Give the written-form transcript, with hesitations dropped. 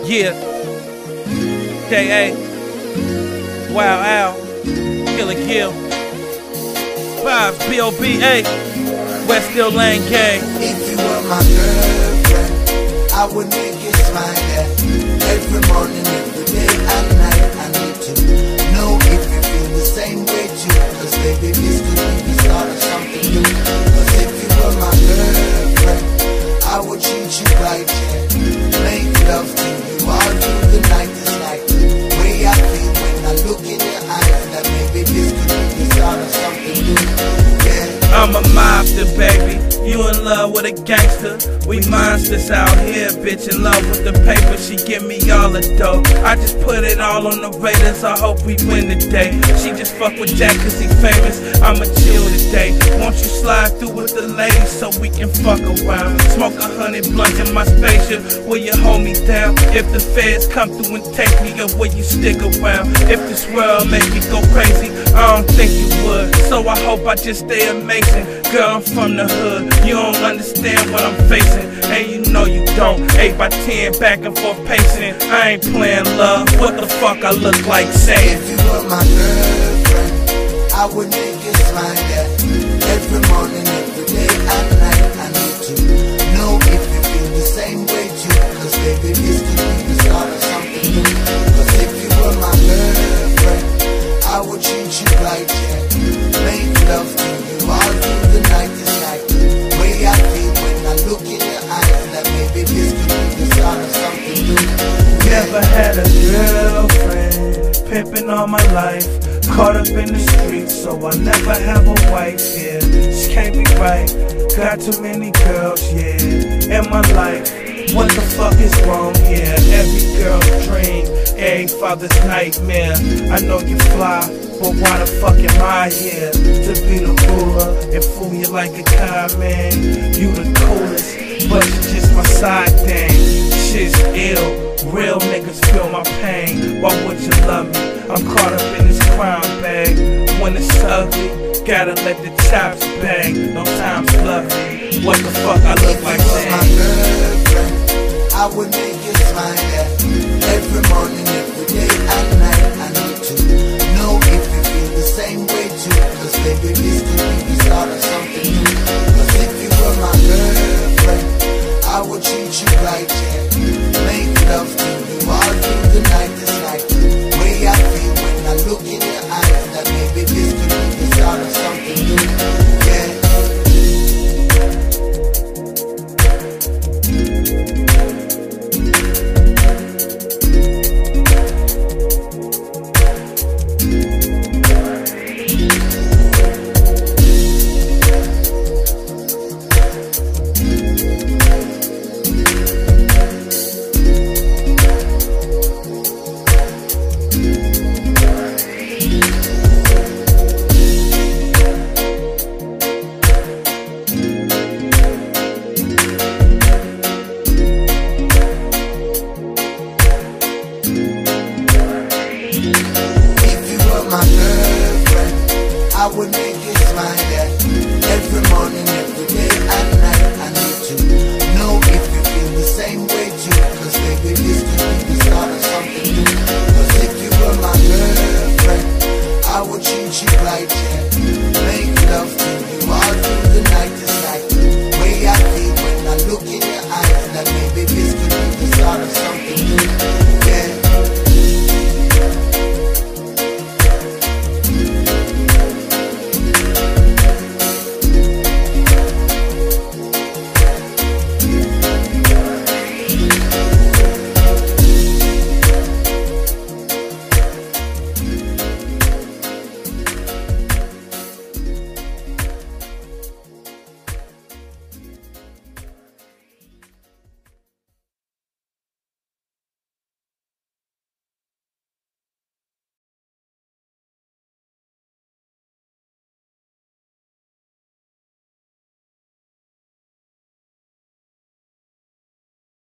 Yeah. K.A. Wow Al. Killer Kill. Vibes, B.O.B.A. West Hill Lane K. If you were my girlfriend, I would make you smile every morning, every day and night. I need to know if you feel the same way too, cause baby this could be the start of something new. Cause if you were my girlfriend, I would treat you right, yeah. Make love to you all through the night. It's like the way I feel when I look in your eyes, that maybe this could be the start of something new, yeah. I'm a mobster, baby. You in love with a gangster. We monsters out here, bitch, in love with the paper. She give me all the dough. I just put it all on the Raiders. I hope we win today. She just fuck with Jack cause he famous. I'ma chill today. Won't you slide through with the ladies so we can fuck around? Smoke 100 blunts in my spaceship. Will you hold me down? If the feds come through and take me, or will you stick around? If this world make you go crazy, I don't think you would. So I hope I just stay amazing. Girl, I'm from the hood. You don't understand what I'm facing, and you know you don't. 8 by 10, back and forth pacing. I ain't playing love. What the fuck I look like saying? If you were my girlfriend, I would make you smile, yeah. Every morning, every day and night. I need to know if you feel the same way too, cause baby this could be the start of something new. Cause if you were my girlfriend, I would treat you right, yeah. Make love to you all through the night. It's like the way I feel when I look in your eyes, that maybe this could be the start of something new, yeah. Never had a girlfriend, pimping all my life. Caught up in the streets, so I never have a wife, yeah. This can't be right, got too many girls, yeah, in my life. What the fuck is wrong, yeah? Every girl's dream, every father's nightmare. I know you fly, but why the fuck am I here? To be the ruler and fool you like a con man. You the coolest, but you just my side thing. Shit's ill, real niggas feel my pain. Why would you love me? I'm caught up in this crime bag. When it's ugly, gotta let the chops bang. No time's lovely. What the fuck I look like saying? I would make you smile, yeah. Every morning, every day and night. I need to know if you feel the same way too, cause baby this could be the start of something new. Cause if you were my girlfriend, I would treat you right, yeah. Make love to you all through the night. It's like the way I feel when I look in your eyes, that maybe this could be the start of something new, yeah. My girlfriend, I would make you smile, yeah. Every morning, every day and night. I need to know if you feel the same way too, cause baby this could be the start of something new. Cause if you were my girlfriend, I would treat you right, yeah. Make love to you all through the night. It's like the way I feel when I look in your eyes, that maybe this could be the start of something new.